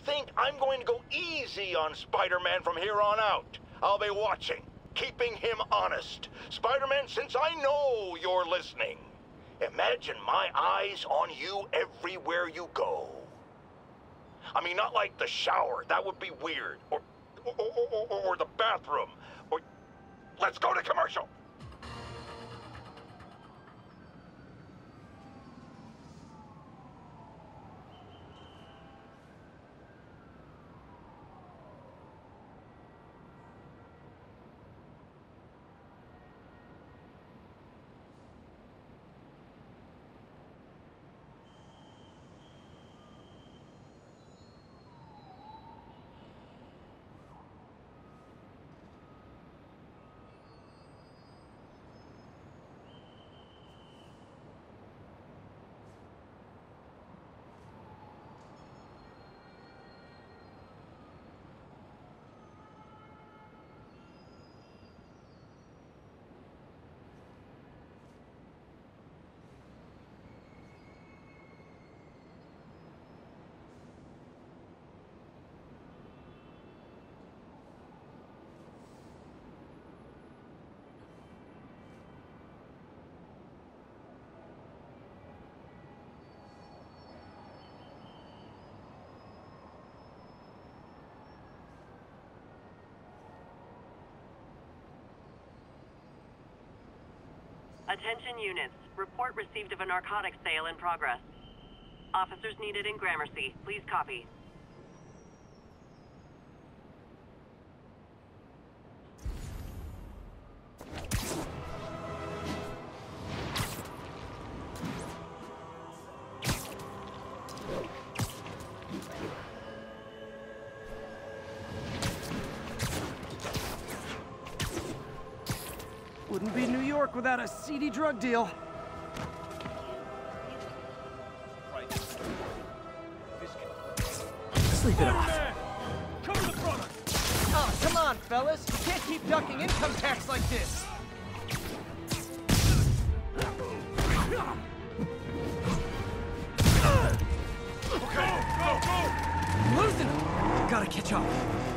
think I'm going to go easy on Spider-Man from here on out. I'll be watching, keeping him honest. Spider-Man, since I know you're listening, imagine my eyes on you everywhere you go. I mean, not like the shower. That would be weird. Or the bathroom. Or... Let's go to commercial. Attention units. Report received of a narcotics sale in progress. Officers needed in Gramercy. Please copy. Wouldn't be New York without a seedy drug deal. Sleep it off. Cover the product! Oh, come on, fellas. You can't keep ducking income tax like this. Okay, go! I'm losing him. Gotta catch up.